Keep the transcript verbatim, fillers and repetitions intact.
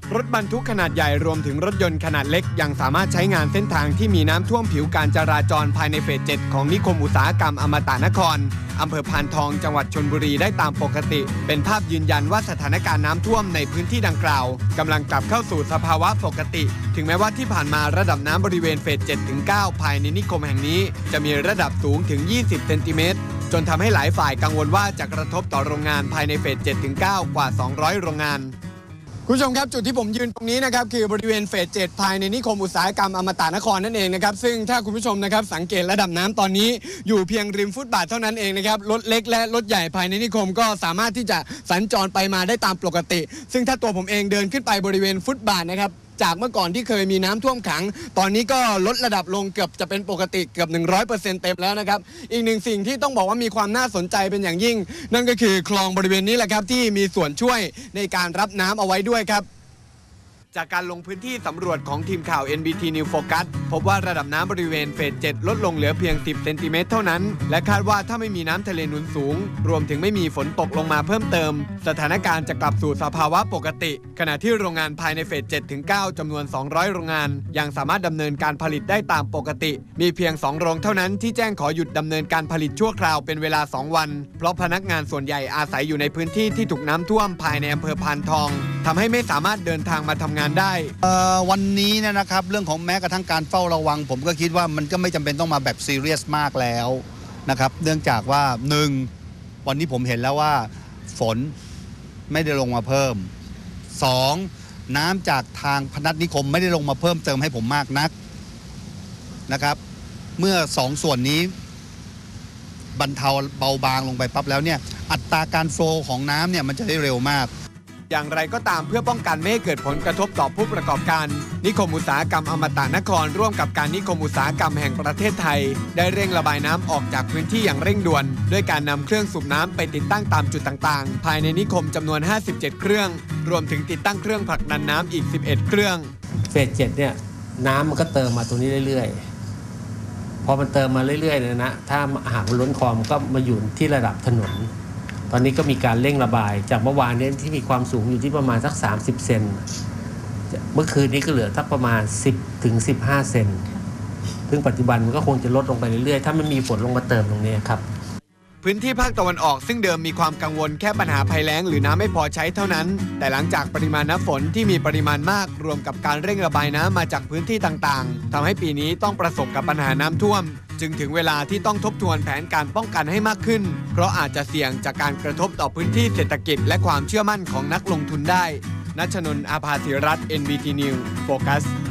รถบรรทุกขนาดใหญ่รวมถึงรถยนต์ขนาดเล็กยังสามารถใช้งานเส้นทางที่มีน้ำท่วมผิวการจราจรภายในเฟสเจ็ดของนิคมอุตสาหกรรมอมตะนครอำเภอพานทองจังหวัดชลบุรีได้ตามปกติเป็นภาพยืนยันว่าสถานการณ์น้ำท่วมในพื้นที่ดังกล่าวกำลังกลับเข้าสู่สภาวะปกติถึงแม้ว่าที่ผ่านมาระดับน้ำบริเวณเฟส เจ็ดถึงเก้า ภายในนิคมแห่งนี้จะมีระดับสูงถึงยี่สิบเซนติเมตรจนทำให้หลายฝ่ายกังวลว่าจะกระทบต่อโรงงานภายในเฟส เจ็ดถึงเก้า กว่าสองร้อยโรงงานคุณผู้ชมครับจุดที่ผมยืนตรงนี้นะครับคือบริเวณเฟส เจ็ด ภายในนิคมอุตสาหกรรมอมตะนครนั่นเองนะครับซึ่งถ้าคุณผู้ชมนะครับสังเกตระดับน้ำตอนนี้อยู่เพียงริมฟุตบาทเท่านั้นเองนะครับรถเล็กและรถใหญ่ภายในนิคมก็สามารถที่จะสัญจรไปมาได้ตามปกติซึ่งถ้าตัวผมเองเดินขึ้นไปบริเวณฟุตบาทนะครับจากเมื่อก่อนที่เคยมีน้ำท่วมขังตอนนี้ก็ลดระดับลงเกือบจะเป็นปกติเกือบ หนึ่งร้อยเปอร์เซ็นต์ เต็มแล้วนะครับอีกหนึ่งสิ่งที่ต้องบอกว่ามีความน่าสนใจเป็นอย่างยิ่งนั่นก็คือคลองบริเวณนี้แหละครับที่มีส่วนช่วยในการรับน้ำเอาไว้ด้วยครับจากการลงพื้นที่สำรวจของทีมข่าว เอ็น บี ที News Focus พบว่าระดับน้ำบริเวณเฟส เจ็ด ลดลงเหลือเพียง สิบ เซนติเมตรเท่านั้นและคาดว่าถ้าไม่มีน้ำทะเลหนุนสูงรวมถึงไม่มีฝนตกลงมาเพิ่มเติมสถานการณ์จะกลับสู่สภาวะปกติขณะที่โรงงานภายในเฟส เจ็ดถึงเก้า จำนวน สองร้อย โรงงานยังสามารถดำเนินการผลิตได้ตามปกติมีเพียง สอง โรงเท่านั้นที่แจ้งขอหยุดดำเนินการผลิตชั่วคราวเป็นเวลา สอง วันเพราะพนักงานส่วนใหญ่อาศัยอยู่ในพื้นที่ที่ถูกน้ำท่วมภายในอำเภอพานทองทำให้ไม่สามารถเดินทางมาทำงานได้วันนี้เนี่ยนะครับเรื่องของแม้กระทั่งการเฝ้าระวังผมก็คิดว่ามันก็ไม่จำเป็นต้องมาแบบซีเรียสมากแล้วนะครับเนื่องจากว่าหนึ่งวันนี้ผมเห็นแล้วว่าฝนไม่ได้ลงมาเพิ่มสองน้ำจากทางพนัสนิคมไม่ได้ลงมาเพิ่มเติมให้ผมมากนักนะครับเมื่อสองส่วนนี้บรรเทาเบาบางลงไปปั๊บแล้วเนี่ยอัตราการโฟลว์ของน้ำเนี่ยมันจะได้เร็วมากอย่างไรก็ตามเพื่อป้องกันไม่ให้เกิดผลกระทบต่อผู้ประกอบการนิคมอุตสาหกรรมอมตะนครร่วมกับการนิคมอุตสาหกรรมแห่งประเทศไทยได้เร่งระบายน้ำออกจากพื้นที่อย่างเร่งด่วนด้วยการนำเครื่องสูบน้ำไปติดตั้งตามจุดต่างๆภายในนิคมจำนวนห้าสิบเจ็ดเครื่องรวมถึงติดตั้งเครื่องผลักดันน้ำอีกสิบเอ็ดเครื่องเฟสเจ็ดเนี่ยน้ำมันก็เติมมาตรงนี้เรื่อยๆพอมันเติมมาเรื่อยๆเนี่ยนะถ้าหากมันล้นคลองก็มาอยู่ที่ระดับถนนตอนนี้ก็มีการเร่งระบายจากเมื่อวานนี้ที่มีความสูงอยู่ที่ประมาณสักสามสิบเซนเมื่อคืนนี้ก็เหลือสักประมาณสิบถึงสิบห้าเซนซึ่งปัจจุบันมันก็คงจะลดลงไปเรื่อยๆถ้ามันมีฝนลงมาเติมตรงนี้ครับพื้นที่ภาคตะวันออกซึ่งเดิมมีความกังวลแค่ปัญหาภัยแล้งหรือน้ำไม่พอใช้เท่านั้นแต่หลังจากปริมาณน้ำฝนที่มีปริมาณมากรวมกับการเร่งระบายน้ำมาจากพื้นที่ต่างๆทำให้ปีนี้ต้องประสบกับปัญหาน้ำท่วมจึงถึงเวลาที่ต้องทบทวนแผนการป้องกันให้มากขึ้นเพราะอาจจะเสี่ยงจากการกระทบต่อพื้นที่เศรษฐกิจและความเชื่อมั่นของนักลงทุนได้ณชนนท์ อาภาศิรัตน์ เอ็น บี ที News Focus